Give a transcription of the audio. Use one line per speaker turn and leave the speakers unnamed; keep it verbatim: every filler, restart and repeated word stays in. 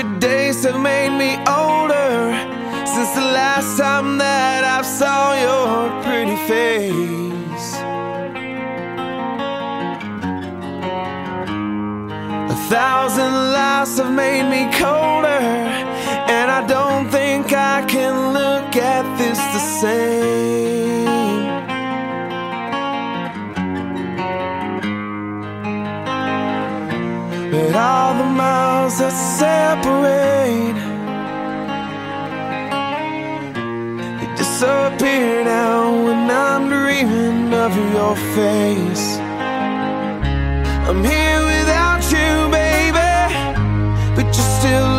hundred days have made me older since the last time that I saw your pretty face. A thousand lives have made me colder, and I don't think I can look at this the same. But all the miles that separate, they disappear now when I'm dreaming of your face. I'm here without you, baby, but you're still